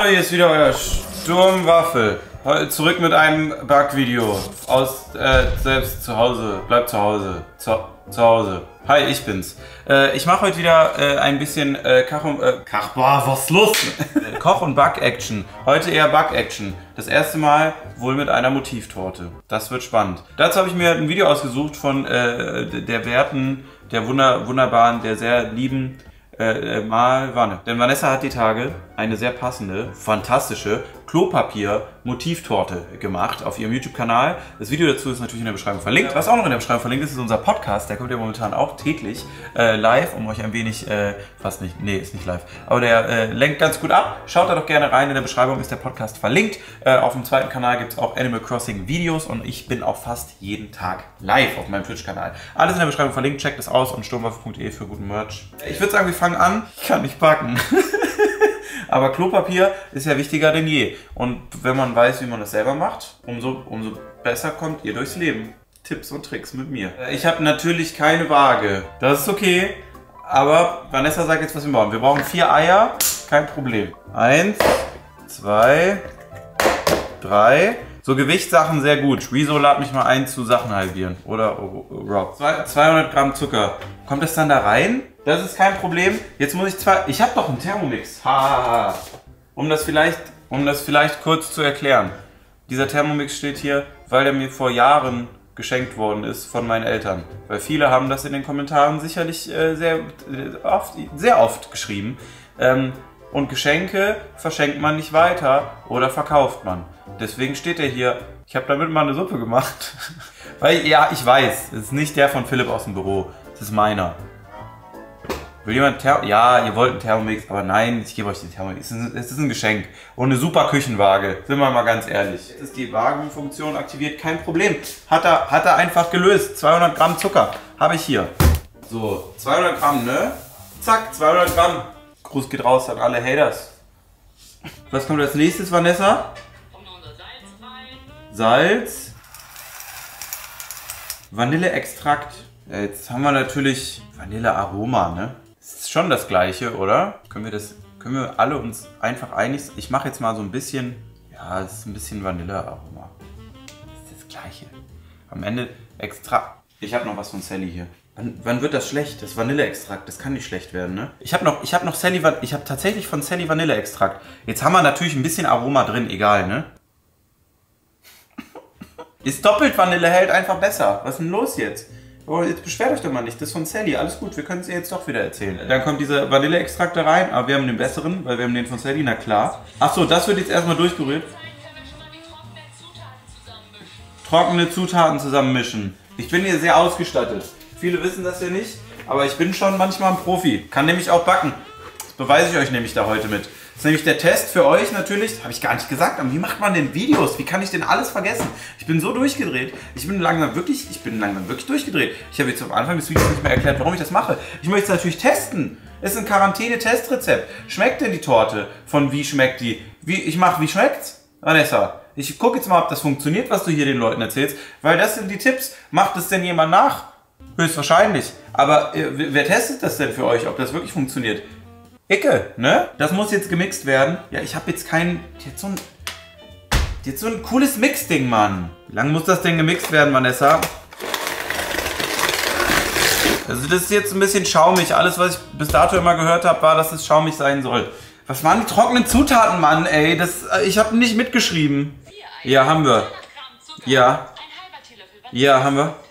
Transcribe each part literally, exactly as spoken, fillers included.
Hallo, hier ist wieder euer Sturmwaffel. Heute zurück mit einem Backvideo aus äh, selbst zu Hause. Bleibt zu Hause. Zu, zu Hause. Hi, ich bin's. Äh, ich mache heute wieder äh, ein bisschen äh, Kach und äh, Kach, boah, was ist los? Koch- und Back-Action. Heute eher Back-Action. Das erste Mal wohl mit einer Motivtorte. Das wird spannend. Dazu habe ich mir ein Video ausgesucht von äh, der werten, der wunder, wunderbaren, der sehr lieben Äh, mal Wanne. Denn Vanessa hat die Tage eine sehr passende, fantastische Klopapier-Motivtorte gemacht auf ihrem YouTube-Kanal. Das Video dazu ist natürlich in der Beschreibung verlinkt. Was auch noch in der Beschreibung verlinkt ist, ist unser Podcast. Der kommt ja momentan auch täglich äh, live, um euch ein wenig, äh, fast nicht, nee, ist nicht live, aber der äh, lenkt ganz gut ab. Schaut da doch gerne rein. In der Beschreibung ist der Podcast verlinkt. Äh, auf dem zweiten Kanal gibt es auch Animal Crossing Videos und ich bin auch fast jeden Tag live auf meinem Twitch-Kanal. Alles in der Beschreibung verlinkt. Checkt es aus und sturmwaffe punkt de für guten Merch. Ich würde sagen, wir fangen an. Ich kann nicht backen. Aber Klopapier ist ja wichtiger denn je. Und wenn man weiß, wie man das selber macht, umso, umso besser kommt ihr durchs Leben. Tipps und Tricks mit mir. Ich habe natürlich keine Waage. Das ist okay. Aber Vanessa sagt jetzt, was wir brauchen. Wir brauchen vier Eier. Kein Problem. Eins, zwei, drei. So Gewichtssachen sehr gut. Rezo lad mich mal ein zu Sachen halbieren. Oder Rob. zweihundert Gramm Zucker. Kommt das dann da rein? Das ist kein Problem. Jetzt muss ich zwei... Ich habe doch einen Thermomix. Ha, ha, ha. Um das vielleicht, um das vielleicht kurz zu erklären. Dieser Thermomix steht hier, weil er mir vor Jahren geschenkt worden ist von meinen Eltern. Weil viele haben das in den Kommentaren sicherlich äh, sehr, oft, sehr oft geschrieben. Ähm, und Geschenke verschenkt man nicht weiter oder verkauft man. Deswegen steht er hier. Ich habe damit mal eine Suppe gemacht. Weil, ja, ich weiß, es ist nicht der von Philipp aus dem Büro. Es ist meiner. Will jemand Thermomix? Ja, ihr wollt einen Thermomix, aber nein, ich gebe euch den Thermomix. Es ist, es ist ein Geschenk. Und eine super Küchenwaage. Sind wir mal ganz ehrlich. Jetzt ist die Wagenfunktion aktiviert, kein Problem. Hat er, hat er einfach gelöst. zweihundert Gramm Zucker habe ich hier. So, zweihundert Gramm, ne? Zack, zweihundert Gramm. Gruß geht raus an alle Haters. Was kommt als nächstes, Vanessa? Salz. Vanilleextrakt. Ja, jetzt haben wir natürlich Vanillearoma, ne? Das ist schon das gleiche, oder? Können wir das, können wir alle uns einfach einig... Ich mache jetzt mal so ein bisschen... Ja, es ist ein bisschen Vanillearoma. Das ist das gleiche. Am Ende Extrakt... Ich habe noch was von Sally hier. Wann, wann wird das schlecht? Das Vanilleextrakt, das kann nicht schlecht werden, ne? Ich habe noch, ich habe noch Sally... Ich habe tatsächlich von Sally Vanilleextrakt. Jetzt haben wir natürlich ein bisschen Aroma drin, egal, ne? Ist doppelt Vanille, hält einfach besser. Was ist denn los jetzt? Oh, jetzt beschwert euch doch mal nicht. Das ist von Sally. Alles gut, wir können es ihr jetzt doch wieder erzählen. Dann kommt dieser Vanilleextrakt da rein, aber wir haben den besseren, weil wir haben den von Sally, na klar. Achso, das wird jetzt erstmal durchgerührt. Trockene Zutaten zusammenmischen. Ich bin hier sehr ausgestattet. Viele wissen das ja nicht, aber ich bin schon manchmal ein Profi. Kann nämlich auch backen. Das beweise ich euch nämlich da heute mit. Das ist nämlich der Test für euch natürlich, habe ich gar nicht gesagt, aber wie macht man denn Videos? Wie kann ich denn alles vergessen? Ich bin so durchgedreht. Ich bin langsam wirklich, ich bin langsam wirklich durchgedreht. Ich habe jetzt am Anfang des Videos nicht mehr erklärt, warum ich das mache. Ich möchte es natürlich testen. Es ist ein Quarantäne-Testrezept. Schmeckt denn die Torte? Von wie schmeckt die? Wie, ich mache, wie schmeckt's? Vanessa, ich gucke jetzt mal, ob das funktioniert, was du hier den Leuten erzählst, weil das sind die Tipps. Macht es denn jemand nach? Höchstwahrscheinlich. Aber äh, wer testet das denn für euch, ob das wirklich funktioniert? Icke, ne? Das muss jetzt gemixt werden. Ja, ich habe jetzt kein... Jetzt so ein... Jetzt so ein cooles Mixding, Mann. Wie lange muss das denn gemixt werden, Vanessa? Also das ist jetzt ein bisschen schaumig. Alles, was ich bis dato immer gehört habe, war, dass es schaumig sein soll. Was waren die trockenen Zutaten, Mann, ey? Das, ich habe nicht mitgeschrieben. Ja, haben wir. Ja. Ja, haben wir.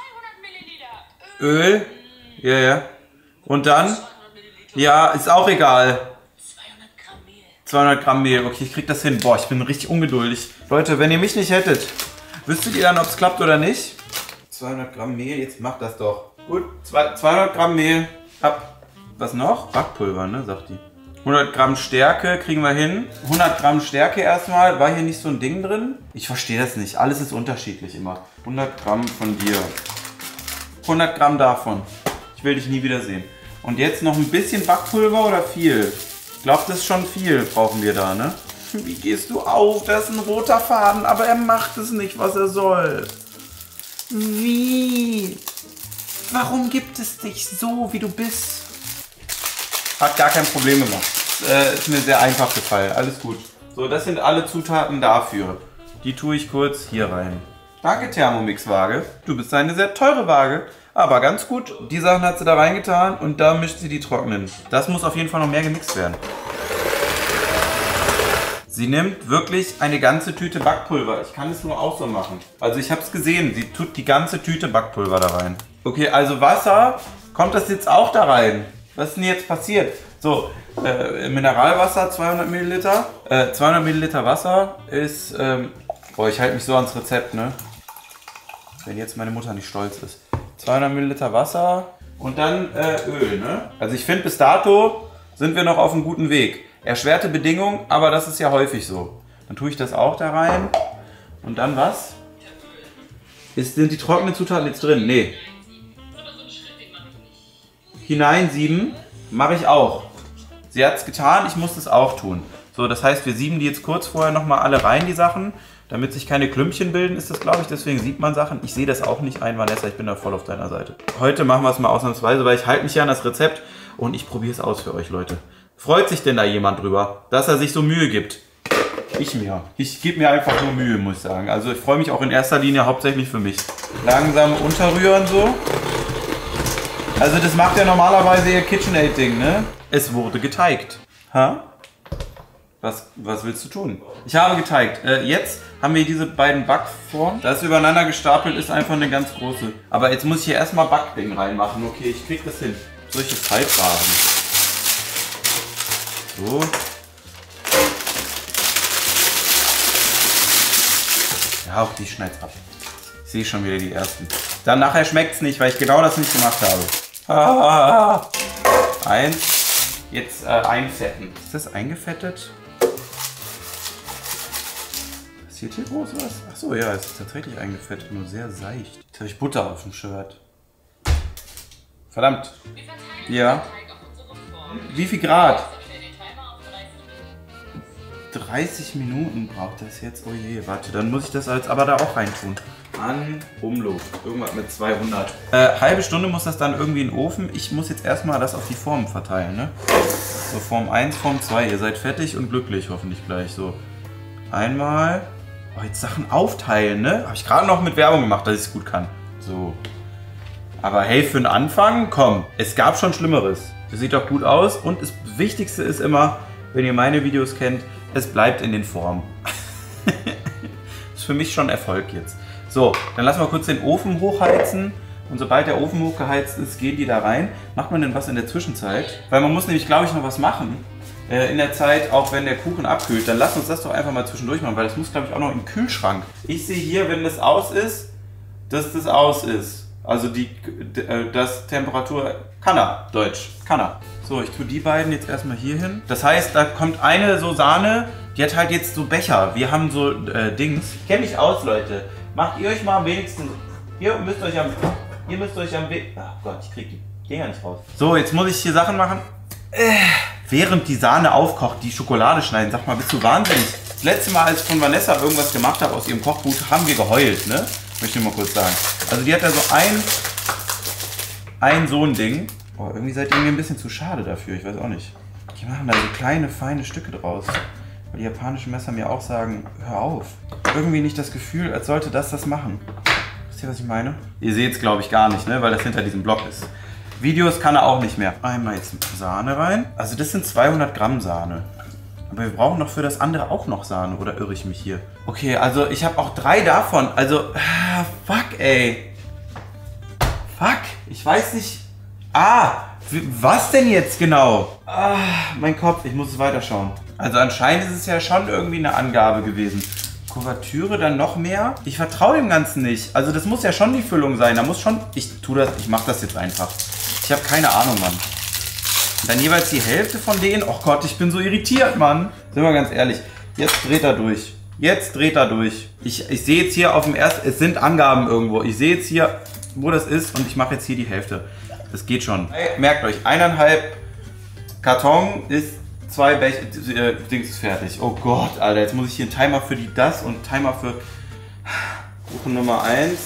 Öl. Ja, ja. Und dann... Ja, ist auch egal. zweihundert Gramm Mehl. Okay, ich krieg das hin. Boah, ich bin richtig ungeduldig. Leute, wenn ihr mich nicht hättet, wüsstet ihr dann, ob es klappt oder nicht? zweihundert Gramm Mehl, jetzt macht das doch. Gut, zweihundert Gramm Mehl. Ab. Was noch? Backpulver, ne, sagt die. hundert Gramm Stärke kriegen wir hin. hundert Gramm Stärke erstmal. War hier nicht so ein Ding drin? Ich verstehe das nicht. Alles ist unterschiedlich immer. hundert Gramm von dir. hundert Gramm davon. Ich will dich nie wiedersehen. Und jetzt noch ein bisschen Backpulver oder viel? Ich glaube, das ist schon viel, brauchen wir da, ne? Wie gehst du auf? Da ist ein roter Faden, aber er macht es nicht, was er soll. Wie? Warum gibt es dich so, wie du bist? Hat gar kein Problem gemacht. ist, äh, ist mir sehr einfach gefallen. Alles gut. So, das sind alle Zutaten dafür. Die tue ich kurz hier rein. Danke, Thermomix-Waage. Du bist eine sehr teure Waage. Aber ganz gut. Die Sachen hat sie da reingetan und da mischt sie die trocknen. Das muss auf jeden Fall noch mehr gemixt werden. Sie nimmt wirklich eine ganze Tüte Backpulver. Ich kann es nur auch so machen. Also ich habe es gesehen. Sie tut die ganze Tüte Backpulver da rein. Okay, also Wasser. Kommt das jetzt auch da rein? Was ist denn jetzt passiert? So, äh, Mineralwasser zweihundert Milliliter. Äh, zweihundert Milliliter Wasser ist... Ähm, boah, ich halte mich so ans Rezept, ne? Wenn jetzt meine Mutter nicht stolz ist. zweihundert Milliliter Wasser und dann äh, Öl, ne? Also ich finde, bis dato sind wir noch auf einem guten Weg. Erschwerte Bedingungen, aber das ist ja häufig so. Dann tue ich das auch da rein. Und dann was? Ist, sind die trockenen Zutaten jetzt drin? Nee. Hineinsieben mache ich auch. Sie hat es getan, ich muss es auch tun. So, das heißt, wir sieben die jetzt kurz vorher nochmal alle rein, die Sachen. Damit sich keine Klümpchen bilden, ist das, glaube ich. Deswegen sieht man Sachen. Ich sehe das auch nicht ein, Vanessa. Ich bin da voll auf deiner Seite. Heute machen wir es mal ausnahmsweise, weil ich halte mich ja an das Rezept und ich probiere es aus für euch, Leute. Freut sich denn da jemand drüber, dass er sich so Mühe gibt? Ich mir. Ich gebe mir einfach nur Mühe, muss ich sagen. Also ich freue mich auch in erster Linie hauptsächlich für mich. Langsam unterrühren so. Also das macht ja normalerweise ihr KitchenAid-Ding, ne? Es wurde geteigt. Ha? Was, was willst du tun? Ich habe geteigt. Äh, jetzt haben wir diese beiden Backformen. Das übereinander gestapelt ist einfach eine ganz große. Aber jetzt muss ich hier erstmal Backding reinmachen. Okay, ich krieg das hin. Solche Faltwaren. So. Ja, auch die schneid's ab. Ich sehe schon wieder die ersten. Dann nachher schmeckt's nicht, weil ich genau das nicht gemacht habe. Ah, eins. Jetzt äh, einfetten. Ist das eingefettet? Passiert hier groß was? Achso, ja, es ist tatsächlich eingefettet, nur sehr seicht. Jetzt habe ich Butter auf dem Shirt. Verdammt. Ja. Wie viel Grad? dreißig Minuten braucht das jetzt. Oh je, warte, dann muss ich das jetzt aber da auch reintun. An Umluft. Irgendwas mit zweihundert. Äh, halbe Stunde muss das dann irgendwie in den Ofen. Ich muss jetzt erstmal das auf die Formen verteilen, ne? So, Form eins, Form zwei. Ihr seid fertig und glücklich, hoffentlich gleich. So, einmal. Oh, jetzt Sachen aufteilen, ne? Habe ich gerade noch mit Werbung gemacht, dass ich es gut kann. So. Aber hey, für den Anfang, komm. Es gab schon Schlimmeres. Das sieht doch gut aus. Und das Wichtigste ist immer, wenn ihr meine Videos kennt, es bleibt in den Formen. Das ist für mich schon Erfolg jetzt. So, dann lassen wir kurz den Ofen hochheizen. Und sobald der Ofen hochgeheizt ist, gehen die da rein. Macht man denn was in der Zwischenzeit? Weil man muss nämlich, glaube ich, noch was machen. Äh, in der Zeit, auch wenn der Kuchen abkühlt. Dann lasst uns das doch einfach mal zwischendurch machen, weil das muss, glaube ich, auch noch im Kühlschrank. Ich sehe hier, wenn das aus ist, dass das aus ist. Also die, das Temperatur, kann er, Deutsch, kann er. So, ich tue die beiden jetzt erstmal hier hin. Das heißt, da kommt eine so Sahne, die hat halt jetzt so Becher. Wir haben so äh, Dings. Ich kenne mich aus, Leute. Macht ihr euch mal am wenigsten... Ihr müsst euch am... Ihr müsst euch am... Ach Gott, ich krieg die Dinger nicht raus. So, jetzt muss ich hier Sachen machen. Äh, während die Sahne aufkocht, die Schokolade schneiden. Sag mal, bist du wahnsinnig? Das letzte Mal, als ich von Vanessa irgendwas gemacht habe aus ihrem Kochbuch, haben wir geheult, ne? Möchte ich mal kurz sagen. Also die hat da so ein... Ein so ein Ding. Oh, irgendwie seid ihr mir ein bisschen zu schade dafür, ich weiß auch nicht. Die machen da so kleine, feine Stücke draus. Weil die japanischen Messer mir auch sagen, hör auf. Irgendwie nicht das Gefühl, als sollte das das machen. Wisst ihr, was ich meine? Ihr seht es, glaube ich, gar nicht, ne? Weil das hinter diesem Block ist. Videos kann er auch nicht mehr. Einmal jetzt Sahne rein. Also das sind zweihundert Gramm Sahne. Aber wir brauchen doch für das andere auch noch Sahne, oder irre ich mich hier? Okay, also ich habe auch drei davon. Also, ah, fuck, ey. Fuck, ich weiß nicht... Ah, was denn jetzt genau? Ah, mein Kopf, ich muss es weiterschauen. Also anscheinend ist es ja schon irgendwie eine Angabe gewesen. Kuvertüre dann noch mehr? Ich vertraue dem Ganzen nicht. Also das muss ja schon die Füllung sein. Da muss schon... Ich tue das, ich mache das jetzt einfach. Ich habe keine Ahnung, Mann. Und dann jeweils die Hälfte von denen. Oh Gott, ich bin so irritiert, Mann. Sind wir ganz ehrlich. Jetzt dreht er durch. Jetzt dreht er durch. Ich, ich sehe jetzt hier auf dem ersten... Es sind Angaben irgendwo. Ich sehe jetzt hier, wo das ist und ich mache jetzt hier die Hälfte. Das geht schon. Hey, merkt euch, eineinhalb Karton ist zwei Bech äh, Dings ist fertig. Oh Gott, Alter, jetzt muss ich hier einen Timer für die das und einen Timer für Kuchen Nummer eins. Ich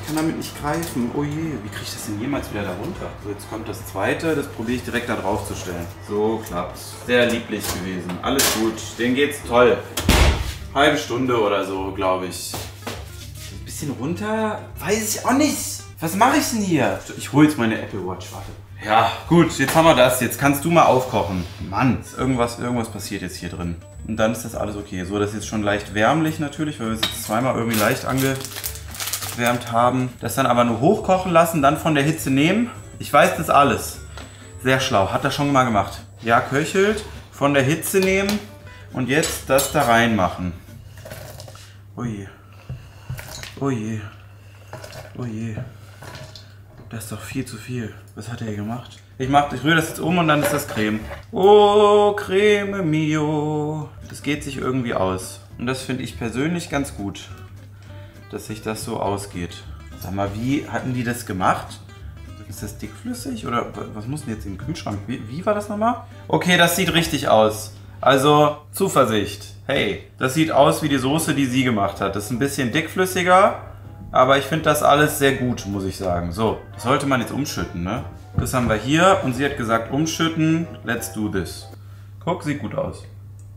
ich kann damit nicht greifen. Oh je, wie kriege ich das denn jemals wieder da runter? So, jetzt kommt das zweite, das probiere ich direkt da drauf zu stellen. So klappt's. Sehr lieblich gewesen. Alles gut, denen geht's toll. Halbe Stunde oder so, glaube ich. Ein bisschen runter, weiß ich auch nicht. Was mache ich denn hier? Ich hole jetzt meine Apple Watch, warte. Ja, gut, jetzt haben wir das. Jetzt kannst du mal aufkochen. Mann, irgendwas, irgendwas passiert jetzt hier drin. Und dann ist das alles okay. So, das ist jetzt schon leicht wärmlich natürlich, weil wir es jetzt zweimal irgendwie leicht angewärmt haben. Das dann aber nur hochkochen lassen, dann von der Hitze nehmen. Ich weiß das alles. Sehr schlau, hat er schon mal gemacht. Ja, köchelt, von der Hitze nehmen und jetzt das da reinmachen. Oh je. Oh je. Oh je. Das ist doch viel zu viel. Was hat er hier gemacht? Ich mach, ich rühre das jetzt um und dann ist das Creme. Oh, Creme mio. Das geht sich irgendwie aus. Und das finde ich persönlich ganz gut, dass sich das so ausgeht. Sag mal, wie hatten die das gemacht? Ist das dickflüssig oder was muss denn jetzt im Kühlschrank? Wie, wie war das nochmal? Okay, das sieht richtig aus. Also, Zuversicht. Hey, das sieht aus wie die Soße, die sie gemacht hat. Das ist ein bisschen dickflüssiger, aber ich finde das alles sehr gut, muss ich sagen. So, das sollte man jetzt umschütten, ne? Das haben wir hier und sie hat gesagt, umschütten, let's do this. Guck, sieht gut aus.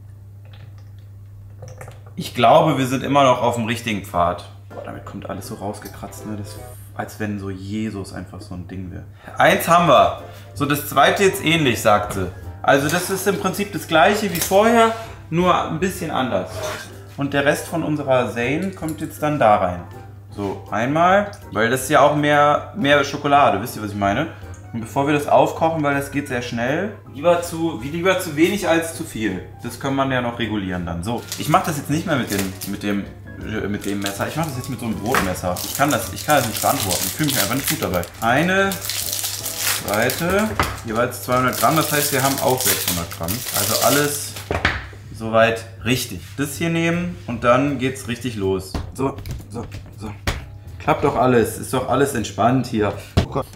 Ich glaube, wir sind immer noch auf dem richtigen Pfad. Boah, damit kommt alles so rausgekratzt, ne? Das, als wenn so Jesus einfach so ein Ding wäre. Eins haben wir. So, das zweite jetzt ähnlich, sagt sie. Also das ist im Prinzip das gleiche wie vorher, nur ein bisschen anders. Und der Rest von unserer Zane kommt jetzt dann da rein. So, einmal, weil das ist ja auch mehr, mehr Schokolade, wisst ihr, was ich meine? Und bevor wir das aufkochen, weil das geht sehr schnell, lieber zu, wie lieber zu wenig als zu viel. Das kann man ja noch regulieren dann. So, ich mache das jetzt nicht mehr mit dem, mit dem, mit dem Messer. Ich mache das jetzt mit so einem Brotmesser. Ich kann das, ich kann das nicht verantworten. Ich fühle mich einfach nicht gut dabei. Eine, zweite, jeweils zweihundert Gramm. Das heißt, wir haben auch sechshundert Gramm. Also alles soweit richtig. Das hier nehmen und dann geht's richtig los. So, so, so. Klappt doch alles. Ist doch alles entspannt hier. Oh Gott.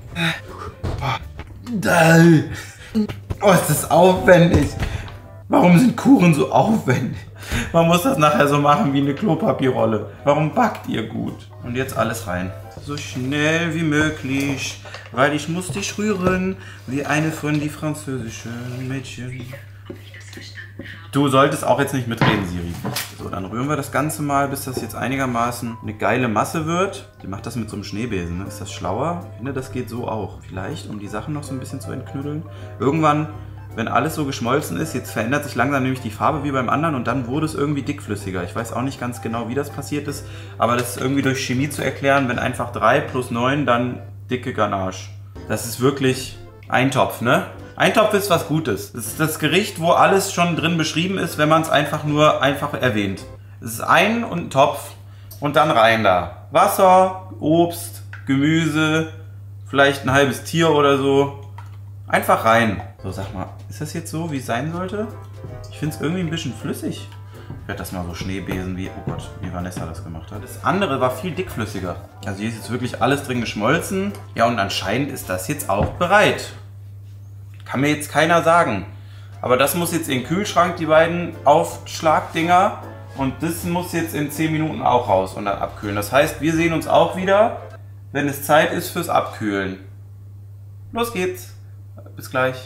Oh, ist das aufwendig. Warum sind Kuchen so aufwendig? Man muss das nachher so machen wie eine Klopapierrolle. Warum backt ihr gut? Und jetzt alles rein. So schnell wie möglich, weil ich muss dich rühren, wie eine von die französischen Mädchen. Du solltest auch jetzt nicht mitreden, Siri. So, dann rühren wir das Ganze mal, bis das jetzt einigermaßen eine geile Masse wird. Die macht das mit so einem Schneebesen, ne? Ist das schlauer? Ich finde, das geht so auch. Vielleicht, um die Sachen noch so ein bisschen zu entknüdeln. Irgendwann, wenn alles so geschmolzen ist, jetzt verändert sich langsam nämlich die Farbe wie beim anderen und dann wurde es irgendwie dickflüssiger. Ich weiß auch nicht ganz genau, wie das passiert ist, aber das ist irgendwie durch Chemie zu erklären, wenn einfach drei plus neun, dann dicke Ganache. Das ist wirklich Eintopf, ne? Eintopf ist was Gutes. Das ist das Gericht, wo alles schon drin beschrieben ist, wenn man es einfach nur einfach erwähnt. Es ist ein und ein Topf und dann rein da. Wasser, Obst, Gemüse, vielleicht ein halbes Tier oder so. Einfach rein. So, sag mal, ist das jetzt so, wie es sein sollte? Ich finde es irgendwie ein bisschen flüssig. Ich werde das mal so Schneebesen wie, oh Gott, wie Vanessa das gemacht hat. Das andere war viel dickflüssiger. Also hier ist jetzt wirklich alles drin geschmolzen. Ja, und anscheinend ist das jetzt auch bereit. Kann mir jetzt keiner sagen. Aber das muss jetzt in den Kühlschrank, die beiden Aufschlagdinger. Und das muss jetzt in zehn Minuten auch raus und dann abkühlen. Das heißt, wir sehen uns auch wieder, wenn es Zeit ist fürs Abkühlen. Los geht's. Bis gleich.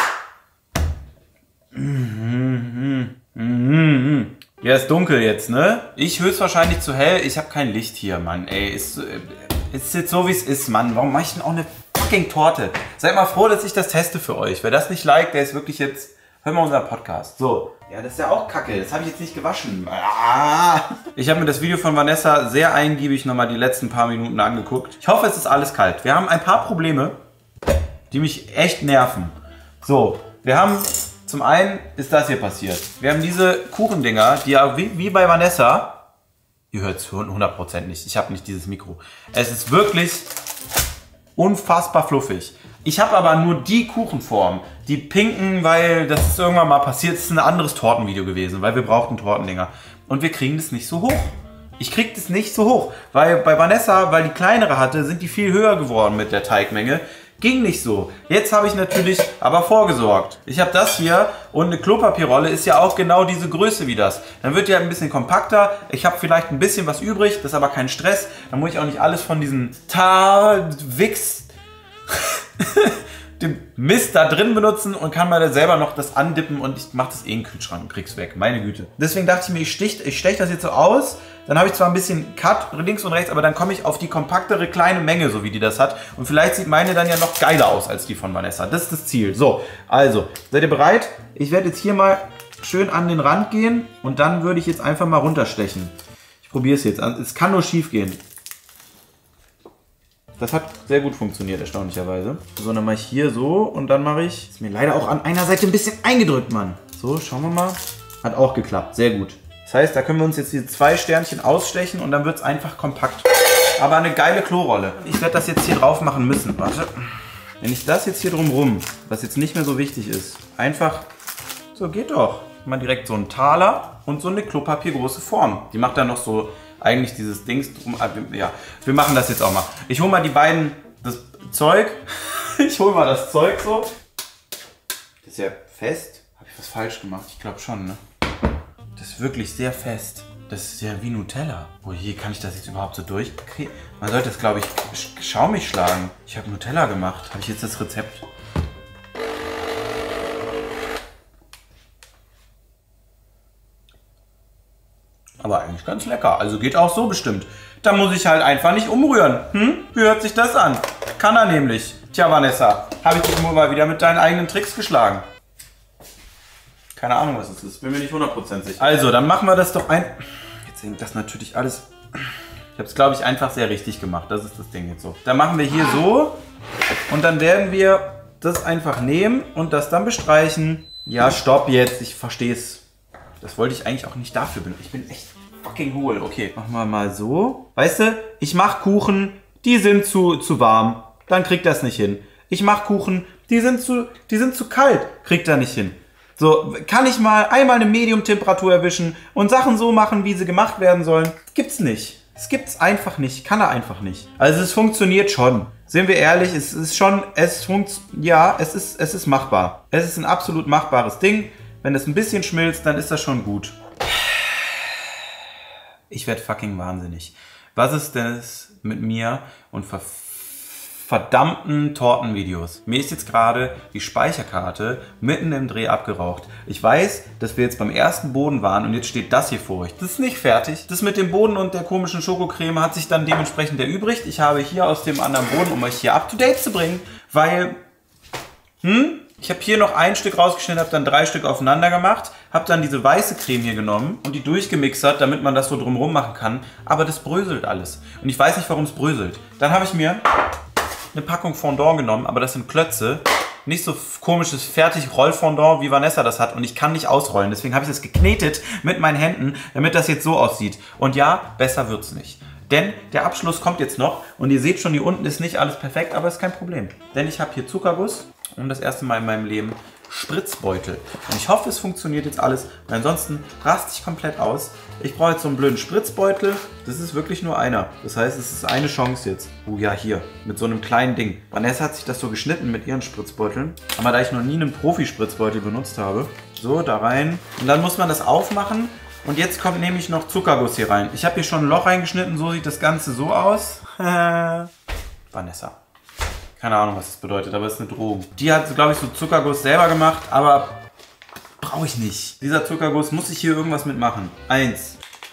Ja, ist dunkel jetzt, ne? Ich höchstwahrscheinlich zu hell. Ich habe kein Licht hier, Mann. Ey, ist, ist jetzt so, wie es ist, Mann. Warum mache ich denn auch eine fucking Torte? Seid mal froh, dass ich das teste für euch. Wer das nicht liked, der ist wirklich jetzt... Hör mal unseren Podcast. So. Ja, das ist ja auch kacke. Das habe ich jetzt nicht gewaschen. Ah. Ich habe mir das Video von Vanessa sehr eingiebig nochmal die letzten paar Minuten angeguckt. Ich hoffe, es ist alles kalt. Wir haben ein paar Probleme, die mich echt nerven. So, wir haben... Zum einen ist das hier passiert. Wir haben diese Kuchendinger, die ja wie, wie bei Vanessa... Ihr hört es hundert Prozent nicht. Ich habe nicht dieses Mikro. Es ist wirklich unfassbar fluffig. Ich habe aber nur die Kuchenform. Die pinken, weil das ist irgendwann mal passiert. Das ist ein anderes Tortenvideo gewesen, weil wir brauchten Tortendinger. Und wir kriegen das nicht so hoch. Ich krieg das nicht so hoch. Weil bei Vanessa, weil die kleinere hatte, sind die viel höher geworden mit der Teigmenge. Ging nicht so. Jetzt habe ich natürlich aber vorgesorgt. Ich habe das hier und eine Klopapierrolle ist ja auch genau diese Größe wie das. Dann wird die halt ein bisschen kompakter. Ich habe vielleicht ein bisschen was übrig, das ist aber kein Stress. Dann muss ich auch nicht alles von diesen Ta-Wix dem Mist da drin benutzen und kann mal selber noch das andippen und ich mache das eh in den Kühlschrank und krieg's weg. Meine Güte. Deswegen dachte ich mir, ich steche ich stech das jetzt so aus. Dann habe ich zwar ein bisschen Cut links und rechts, aber dann komme ich auf die kompaktere kleine Menge, so wie die das hat. Und vielleicht sieht meine dann ja noch geiler aus als die von Vanessa. Das ist das Ziel. So, also, seid ihr bereit? Ich werde jetzt hier mal schön an den Rand gehen und dann würde ich jetzt einfach mal runterstechen. Ich probiere es jetzt. Es kann nur schief gehen. Das hat sehr gut funktioniert, erstaunlicherweise. So, dann mache ich hier so und dann mache ich... Ist mir leider auch an einer Seite ein bisschen eingedrückt, Mann. So, schauen wir mal. Hat auch geklappt, sehr gut. Das heißt, da können wir uns jetzt die zwei Sternchen ausstechen und dann wird es einfach kompakt. Aber eine geile Klorolle. Ich werde das jetzt hier drauf machen müssen. Warte. Wenn ich das jetzt hier drumrum, was jetzt nicht mehr so wichtig ist, einfach... So, geht doch. Mal direkt so einen Taler und so eine klopapiergroße Form. Die macht dann noch so... Eigentlich dieses Dings drum, ja, wir machen das jetzt auch mal. Ich hole mal die beiden, das Zeug, ich hole mal das Zeug so. Das ist ja fest. Habe ich was falsch gemacht? Ich glaube schon, ne? Das ist wirklich sehr fest. Das ist ja wie Nutella. Oh je, kann ich das jetzt überhaupt so durch? Okay. Man sollte das, glaube ich, schaumig schlagen. Ich habe Nutella gemacht. Habe ich jetzt das Rezept? Aber eigentlich ganz lecker. Also geht auch so bestimmt. Da muss ich halt einfach nicht umrühren. Hm? Wie hört sich das an? Kann er nämlich. Tja, Vanessa, habe ich dich nur mal wieder mit deinen eigenen Tricks geschlagen. Keine Ahnung, was es ist. Bin mir nicht hundert Prozent sicher. Also, dann machen wir das doch ein... Jetzt hängt das natürlich alles... Ich habe es, glaube ich, einfach sehr richtig gemacht. Das ist das Ding jetzt so. Dann machen wir hier so. Und dann werden wir das einfach nehmen und das dann bestreichen. Ja, stopp jetzt. Ich verstehe es. Das wollte ich eigentlich auch nicht dafür benutzen. Ich bin echt fucking hohl. Okay, machen wir mal so. Weißt du, ich mache Kuchen, die sind zu, zu warm. Dann kriegt das nicht hin. Ich mache Kuchen, die sind zu, die sind zu kalt. Kriegt er nicht hin. So, kann ich mal einmal eine Medium-Temperatur erwischen und Sachen so machen, wie sie gemacht werden sollen? Gibt's nicht. Es gibt's einfach nicht. Kann er einfach nicht. Also es funktioniert schon. Sind wir ehrlich, es ist schon, es funktioniert, ja, es ist, es ist machbar. Es ist ein absolut machbares Ding. Wenn es ein bisschen schmilzt, dann ist das schon gut. Ich werde fucking wahnsinnig. Was ist denn mit mir und ver verdammten Tortenvideos? Mir ist jetzt gerade die Speicherkarte mitten im Dreh abgeraucht. Ich weiß, dass wir jetzt beim ersten Boden waren und jetzt steht das hier vor euch. Das ist nicht fertig. Das mit dem Boden und der komischen Schokocreme hat sich dann dementsprechend erübrigt. Ich habe hier aus dem anderen Boden, um euch hier up to date zu bringen, weil... Hm? Ich habe hier noch ein Stück rausgeschnitten, habe dann drei Stück aufeinander gemacht, habe dann diese weiße Creme hier genommen und die durchgemixert, damit man das so drumherum machen kann. Aber das bröselt alles. Und ich weiß nicht, warum es bröselt. Dann habe ich mir eine Packung Fondant genommen, aber das sind Klötze. Nicht so komisches Fertig-Rollfondant, wie Vanessa das hat. Und ich kann nicht ausrollen. Deswegen habe ich das geknetet mit meinen Händen, damit das jetzt so aussieht. Und ja, besser wird's nicht. Denn der Abschluss kommt jetzt noch. Und ihr seht schon, hier unten ist nicht alles perfekt, aber ist kein Problem. Denn ich habe hier Zuckerguss. Und das erste Mal in meinem Leben Spritzbeutel. Und ich hoffe, es funktioniert jetzt alles. Und ansonsten raste ich komplett aus. Ich brauche jetzt so einen blöden Spritzbeutel. Das ist wirklich nur einer. Das heißt, es ist eine Chance jetzt. Oh ja, hier. Mit so einem kleinen Ding. Vanessa hat sich das so geschnitten mit ihren Spritzbeuteln. Aber da ich noch nie einen Profi-Spritzbeutel benutzt habe. So, da rein. Und dann muss man das aufmachen. Und jetzt kommt nämlich noch Zuckerguss hier rein. Ich habe hier schon ein Loch reingeschnitten. So sieht das Ganze so aus. Vanessa. Keine Ahnung, was das bedeutet, aber es ist eine Drohung. Die hat, glaube ich, so Zuckerguss selber gemacht, aber brauche ich nicht. Dieser Zuckerguss, muss ich hier irgendwas mitmachen. Eins.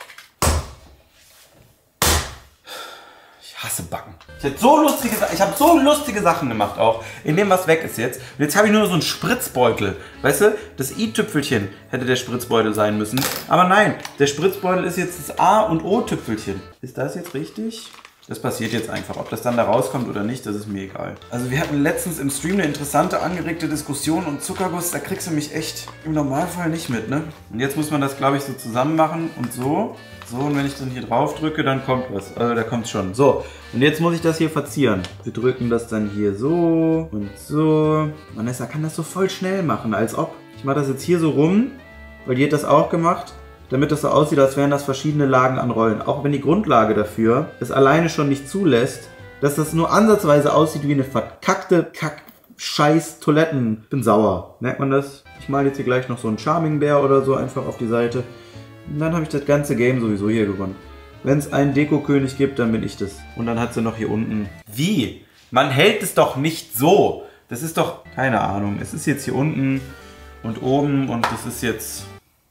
Ich hasse Backen. Ich habe so lustige, ich habe so lustige Sachen gemacht auch, in dem was weg ist jetzt. Und jetzt habe ich nur so einen Spritzbeutel. Weißt du, das I-Tüpfelchen hätte der Spritzbeutel sein müssen. Aber nein, der Spritzbeutel ist jetzt das A- und O-Tüpfelchen. Ist das jetzt richtig? Das passiert jetzt einfach. Ob das dann da rauskommt oder nicht, das ist mir egal. Also wir hatten letztens im Stream eine interessante, angeregte Diskussion und Zuckerguss, da kriegst du mich echt im Normalfall nicht mit, ne? Und jetzt muss man das, glaube ich, so zusammen machen und so. So, und wenn ich dann hier drauf drücke, dann kommt was. Also da kommt schon. So, und jetzt muss ich das hier verzieren. Wir drücken das dann hier so und so. Vanessa kann das so voll schnell machen, als ob. Ich mache das jetzt hier so rum, weil die hat das auch gemacht. Damit das so aussieht, als wären das verschiedene Lagen an Rollen. Auch wenn die Grundlage dafür es alleine schon nicht zulässt, dass das nur ansatzweise aussieht wie eine verkackte Kack Scheiß Toiletten. Bin sauer. Merkt man das? Ich male jetzt hier gleich noch so einen Charming Bär oder so einfach auf die Seite. Und dann habe ich das ganze Game sowieso hier gewonnen. Wenn es einen Deko-König gibt, dann bin ich das. Und dann hat sie noch hier unten... Wie? Man hält es doch nicht so. Das ist doch... Keine Ahnung. Es ist jetzt hier unten und oben und das ist jetzt...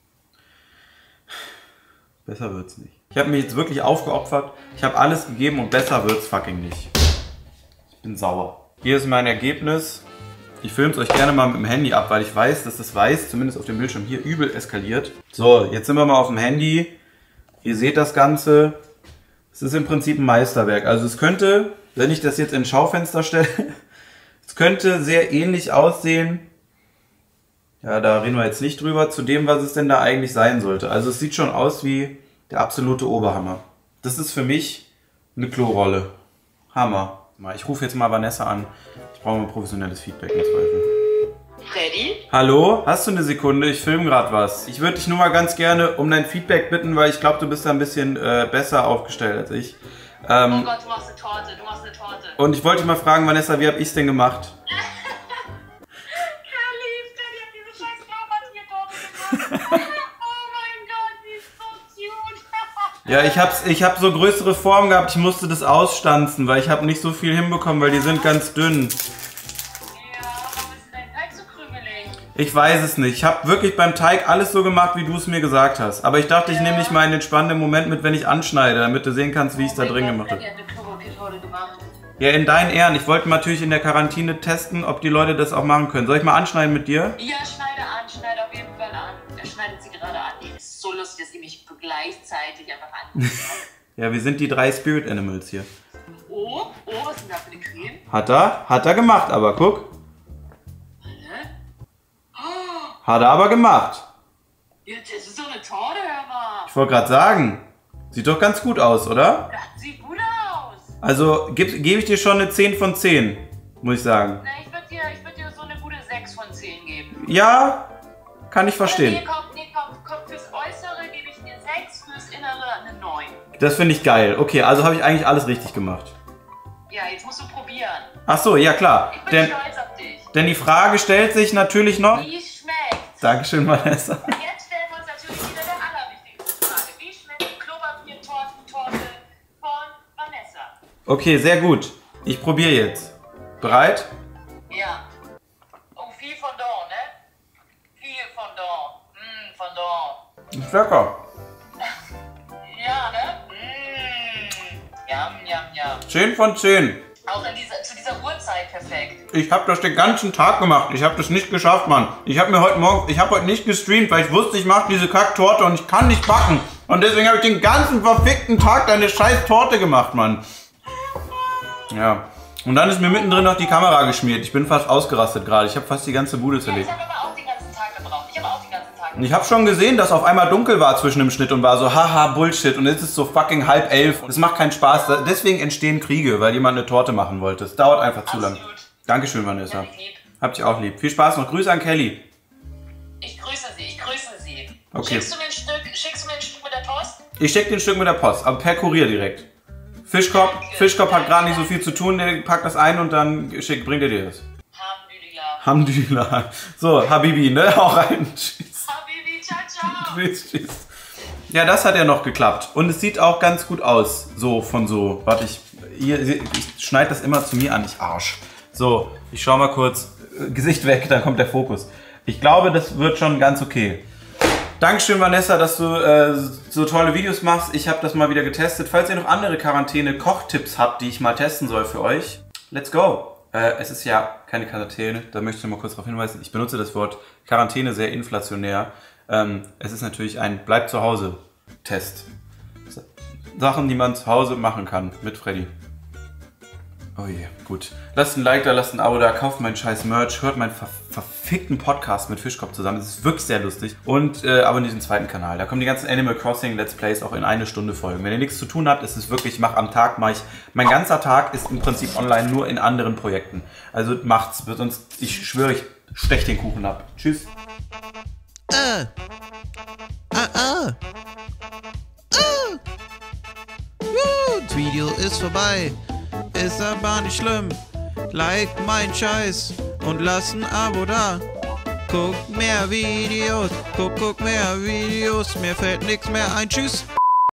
Besser wird's nicht. Ich habe mich jetzt wirklich aufgeopfert. Ich habe alles gegeben und besser wird's fucking nicht. Ich bin sauer. Hier ist mein Ergebnis. Ich filme es euch gerne mal mit dem Handy ab, weil ich weiß, dass das Weiß, zumindest auf dem Bildschirm hier, übel eskaliert. So, jetzt sind wir mal auf dem Handy. Ihr seht das Ganze. Es ist im Prinzip ein Meisterwerk. Also es könnte, wenn ich das jetzt ins Schaufenster stelle, es könnte sehr ähnlich aussehen. Ja, da reden wir jetzt nicht drüber, zu dem, was es denn da eigentlich sein sollte. Also es sieht schon aus wie der absolute Oberhammer. Das ist für mich eine Klorolle. Hammer. Ich rufe jetzt mal Vanessa an. Ich brauche mal professionelles Feedback im Zweifel. Freddy? Hallo? Hast du eine Sekunde? Ich filme gerade was. Ich würde dich nur mal ganz gerne um dein Feedback bitten, weil ich glaube, du bist da ein bisschen äh, besser aufgestellt als ich. Ähm, oh Gott, du machst eine Torte, du machst eine Torte. Und ich wollte dich mal fragen, Vanessa, wie habe ich es denn gemacht? Kelly, Freddy hat diese scheiß Torte gemacht. Oh mein Gott, die ist so cute. Ja, ich hab's, ich hab so größere Formen gehabt, ich musste das ausstanzen, weil ich habe nicht so viel hinbekommen, weil die sind ganz dünn. Ich weiß es nicht. Ich habe wirklich beim Teig alles so gemacht, wie du es mir gesagt hast. Aber ich dachte, ich nehme dich mal in den spannenden Moment mit, wenn ich anschneide, damit du sehen kannst, wie ich es da drin gemacht habe. Ja, in deinen Ehren. Ich wollte natürlich in der Quarantäne testen, ob die Leute das auch machen können. Soll ich mal anschneiden mit dir? Ja, schneide an, schneide auf jeden Fall an. Er schneidet sie gerade an. Die ist so lustig, dass sie mich gleichzeitig einfach an. Ja, wir sind die drei Spirit Animals hier. Oh, oh, was ist denn da für eine Creme? Hat er? Hat er gemacht, aber guck. Hat er aber gemacht. Ja, das ist so eine Torte, hör mal. Ich wollte gerade sagen, sieht doch ganz gut aus, oder? Das sieht gut aus. Also gebe geb ich dir schon eine zehn von zehn, muss ich sagen. Na, ich würde dir, ich würd dir so eine gute sechs von zehn geben. Ja, kann ich verstehen. Nee, komm, nee, komm, komm, fürs Äußere gebe ich dir sechs, fürs Innere eine neun. Das finde ich geil. Okay, also habe ich eigentlich alles richtig gemacht. Ja, jetzt musst du probieren. Ach so, ja klar. Ich bin Denn, stolz auf dich. denn die Frage stellt sich natürlich noch... Wie schmeckt? Dankeschön, Vanessa. Jetzt stellen wir uns natürlich wieder der allerwichtigste Frage. Wie schmeckt die Klopapier-Tortentorte von Vanessa? Okay, sehr gut. Ich probiere jetzt. Bereit? Ja. Oh, viel Fondant, ne? Viel Fondant. Mmm, Fondant. Ist lecker. Ja, ne? Mmm. Yum, yum, yum. zehn von zehn. Auch in dieser, zu dieser Uhrzeit perfekt. Ich habe das den ganzen Tag gemacht. Ich habe das nicht geschafft, Mann. Ich habe mir heute Morgen, ich habe heute nicht gestreamt, weil ich wusste, ich mache diese Kacktorte und ich kann nicht backen. Und deswegen habe ich den ganzen verfickten Tag deine scheiß Torte gemacht, Mann. Ja. Und dann ist mir mittendrin noch die Kamera geschmiert. Ich bin fast ausgerastet gerade. Ich habe fast die ganze Bude Ja, zerlegt. ich habe aber auch den ganzen Tag gebraucht. Ich habe auch den ganzen Tag gebraucht. Und ich habe schon gesehen, dass auf einmal dunkel war zwischen dem Schnitt und war so, haha, Bullshit. Und jetzt ist es so fucking halb elf. Und es macht keinen Spaß. Deswegen entstehen Kriege, weil jemand eine Torte machen wollte. Es dauert einfach zu lang. Absolut. Dankeschön, Vanessa. Ja, ich lieb. Hab dich auch lieb. Viel Spaß noch. Grüße an Kelly. Ich grüße Sie, ich grüße Sie. Okay. Schickst du mir ein Stück, schickst du mir ein Stück mit der Post? Ich schicke den Stück mit der Post, aber per Kurier direkt. Fischkopf, Danke. Fischkopf hat Danke. gerade nicht so viel zu tun. Der packt das ein und dann schick, bringt er dir das. Alhamdulillah. Alhamdulillah. So, Habibi, ne? Auch rein. Tschüss. Habibi, ciao, ciao. Tschüss, tschüss. Ja, das hat ja noch geklappt. Und es sieht auch ganz gut aus. So, von so. Warte, ich, hier, ich schneide das immer zu mir an, ich Arsch. So, ich schau mal kurz. Gesicht weg, dann kommt der Fokus. Ich glaube, das wird schon ganz okay. Dankeschön, Vanessa, dass du äh, so tolle Videos machst. Ich habe das mal wieder getestet. Falls ihr noch andere Quarantäne-Kochtipps habt, die ich mal testen soll für euch, let's go. Äh, es ist ja keine Quarantäne, da möchte ich noch mal kurz darauf hinweisen. Ich benutze das Wort Quarantäne sehr inflationär. Ähm, es ist natürlich ein Bleib-zu-Hause-Test. Sachen, die man zu Hause machen kann mit Freddy. Oh je, gut. Lasst ein Like da, lasst ein Abo da, kauft meinen scheiß Merch, hört meinen ver verfickten Podcast mit Fischkopf zusammen. Das ist wirklich sehr lustig. Und äh, abonniert den zweiten Kanal. Da kommen die ganzen Animal Crossing Let's Plays auch in eine Stunde Folgen. Wenn ihr nichts zu tun habt, ist es wirklich, ich mach am Tag, mach ich, mein ganzer Tag ist im Prinzip online nur in anderen Projekten. Also macht's, sonst, ich schwöre, ich stech den Kuchen ab. Tschüss. Ah. Ah, ah. Ah. Uh, das Video ist vorbei. ist aber nicht schlimm. Like mein Scheiß und lass ein Abo da. Guck mehr Videos, guck, guck mehr Videos, mir fällt nichts mehr ein. Tschüss.